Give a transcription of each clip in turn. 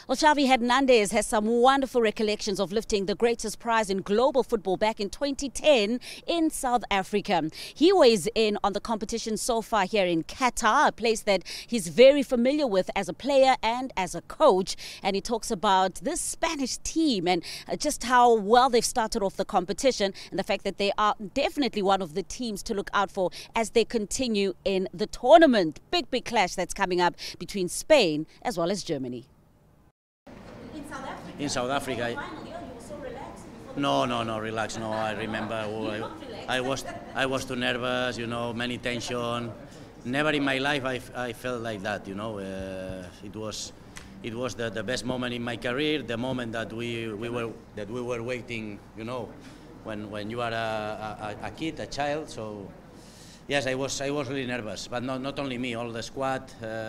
Well, Xavi Hernandez has some wonderful recollections of lifting the greatest prize in global football back in 2010 in South Africa. He weighs in on the competition so far here in Qatar, a place that he's very familiar with as a player and as a coach. And he talks about this Spanish team and just how well they've started off the competition and the fact that they are definitely one of the teams to look out for as they continue in the tournament. Big clash that's coming up between Spain as well as Germany. In South Africa. No, relax. No, I remember. I was too nervous. Many tension. Never in my life I felt like that. It was the best moment in my career. The moment that we were waiting. When you are a kid, a child. So yes, I was really nervous. But not only me, all the squad.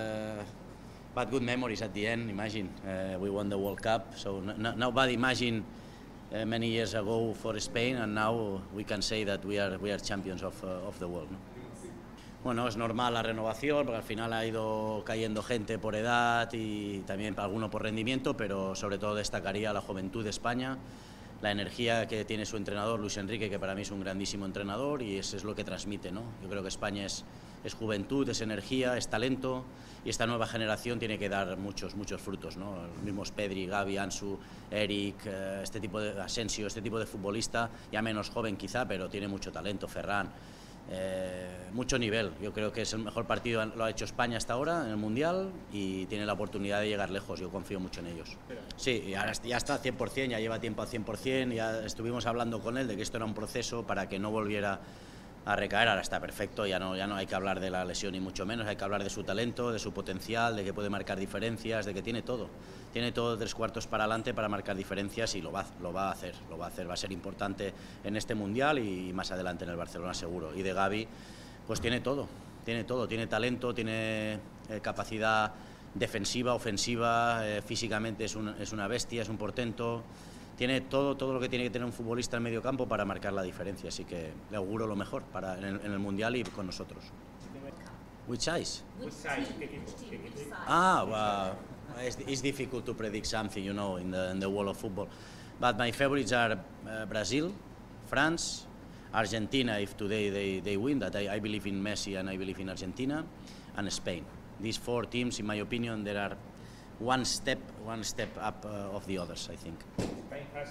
But good memories at the end. Imagine we won the World Cup, so nobody imagined many years ago for Spain, and now we can say that we are champions of the world. ¿No? Bueno, es normal la renovación, porque al final ha ido cayendo gente por edad y también alguno por rendimiento, pero sobre todo destacaría la juventud de España, la energía que tiene su entrenador Luis Enrique, que para mí es un grandísimo entrenador, y eso es lo que transmite, ¿no? Yo creo que España es juventud, es energía, es talento, y esta nueva generación tiene que dar muchos frutos, ¿no? Los mismos Pedri, Gavi, Ansu, Eric, Asensio, este tipo de futbolista, ya menos joven quizá, pero tiene mucho talento, Ferran, mucho nivel. Yo creo que es el mejor partido, lo ha hecho España hasta ahora en el Mundial y tiene la oportunidad de llegar lejos. Yo confío mucho en ellos. Sí, y ahora ya está al 100%, ya lleva tiempo al 100%, ya estuvimos hablando con él de que esto era un proceso para que no volviera a recaer. Ahora está perfecto, ya no hay que hablar de la lesión ni mucho menos, hay que hablar de su talento, de su potencial, de que puede marcar diferencias, de que tiene todo 3 cuartos para adelante para marcar diferencias, y lo va a hacer, va a ser importante en este Mundial y más adelante en el Barcelona seguro. Y de Gavi, pues tiene todo, tiene talento, tiene capacidad defensiva, ofensiva, físicamente es una bestia, es un portento. Tiene todo lo que tiene que tener un futbolista en medio campo para marcar la diferencia, así que le auguro lo mejor en el Mundial y con nosotros. Which size? ¿Qué equipo? Well, it's difficult to predict something, in the world of football. But my favorites are Brazil, France, Argentina, if today they win, that I believe in Messi and I believe in Argentina, and Spain. These 4 teams, in my opinion, there are one step up of the others, I think. Spain has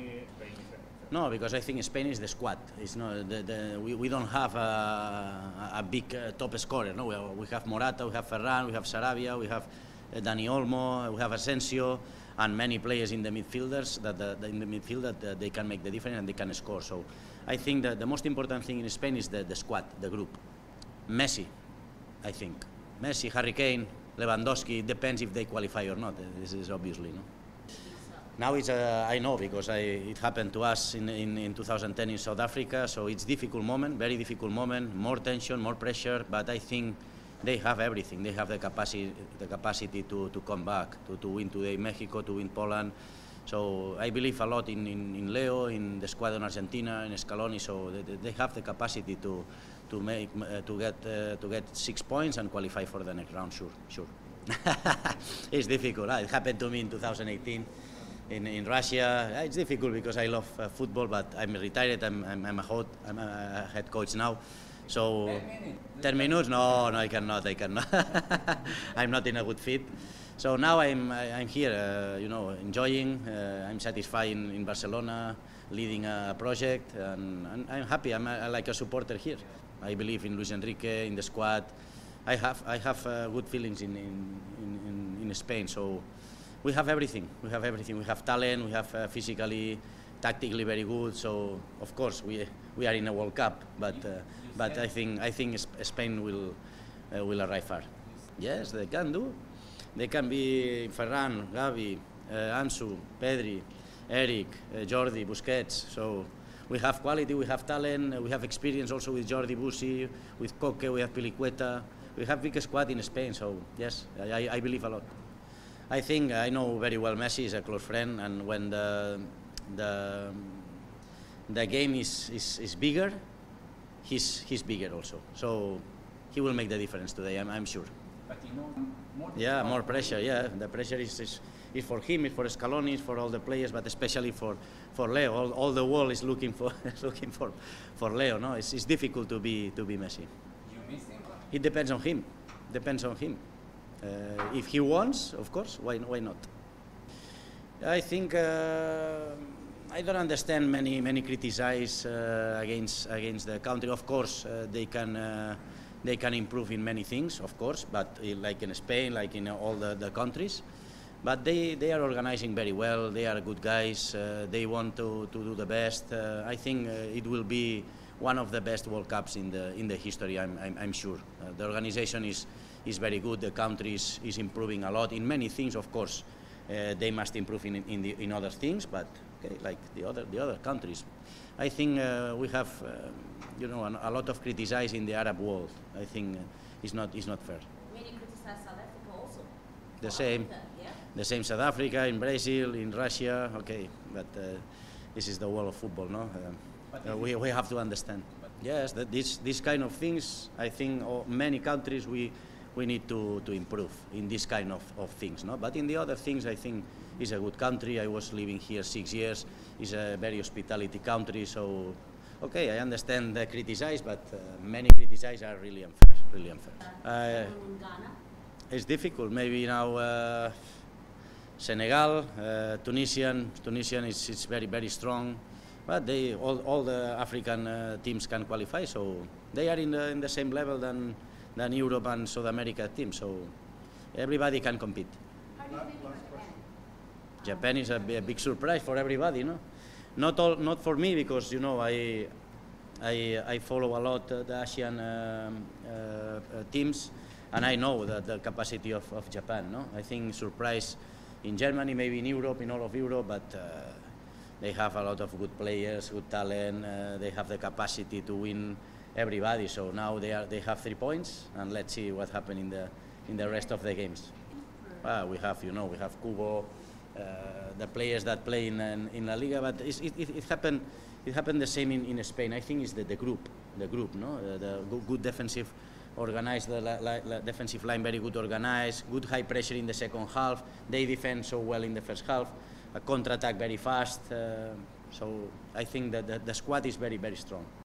No, because I think Spain is the squad. It's not we don't have a big top scorer. No, we have Morata, we have Ferran, we have Sarabia, we have Dani Olmo, we have Asensio, and many players in the midfielders that they can make the difference and they can score. So I think that the most important thing in Spain is the squad, the group. Messi, I think. Messi, Harry Kane, Lewandowski, it depends if they qualify or not. This is obviously, no? Now it's I know, because it happened to us in 2010 in South Africa, so it's difficult moment, very difficult moment, more tension, more pressure, but I think they have everything. They have the capacity to come back, to win today Mexico, to win Poland. So I believe a lot in Leo, in the squad in Argentina, in Scaloni, so they have the capacity to get 6 points and qualify for the next round, sure. It's difficult. It happened to me in 2018 in Russia. It's difficult because I love football, but I'm retired. I'm a head coach now. So 10 minutes? No, I cannot. I'm not in a good fit. So now I'm here, enjoying. I'm satisfied in Barcelona, leading a project, and I'm happy. I'm like a supporter here. I believe in Luis Enrique, in the squad. I have good feelings in Spain. So we have everything. We have talent. We have physically, tactically very good. So of course we are in a World Cup, but I think Spain will arrive far. Yes, they can do. They can be Ferran, Gavi, Ansu, Pedri, Eric, Jordi, Busquets. So we have quality, we have talent, we have experience also with Jordi Busi, with Coque, we have Pilicueta. We have big squad in Spain, so yes, I believe a lot. I think I know very well Messi is a close friend, and when the game is bigger, he's bigger also. So he will make the difference today, I'm sure. but you know more. Yeah, more pressure. Yeah, the pressure is for him, it's for Scaloni, it's for all the players, but especially for Leo. All the world is looking for for Leo. No, it's difficult to be Messi. You miss him? It depends on him. Depends on him. If he wants, of course, why not? I think I don't understand many criticize against the country. Of course, they can improve in many things, of course, but like in Spain, like in all the countries. But they are organizing very well. They are good guys. They want to do the best. I think it will be one of the best World Cups in the history. I'm sure. The organization is very good. The country is improving a lot in many things. Of course, they must improve in other things. But okay, like the other countries, I think we have a lot of criticize in the Arab world. I think it's not fair. Many criticize South Africa also. The same. The same South Africa, in Brazil, in Russia, okay, but this is the world of football, no? We have to understand. Yes, these kind of things, I think many countries we need to improve in this kind of things, no? But in the other things, I think it's a good country. I was living here 6 years. It's a very hospitality country, so okay, I understand the criticize, but many criticize are really unfair. It's difficult. Maybe now. Senegal, Tunisian is very strong, but all the African teams can qualify, so they are in the same level than Europe and South America teams, so everybody can compete. How do you think about Japan? Japan is a big surprise for everybody, no? Not for me, because I follow a lot the Asian teams, and I know the capacity of Japan, no? I think surprise in Germany, maybe in Europe, in all of Europe, but they have a lot of good players, good talent. They have the capacity to win everybody. So now they have 3 points, and let's see what happens in the rest of the games. We have Kubo, the players that play in La Liga, but it happened the same in Spain. I think it's the group, no, the good defensive. Organized the defensive line, very good organized, good high pressure in the second half. They defend so well in the first half, a counter-attack very fast. So I think that the squad is very strong.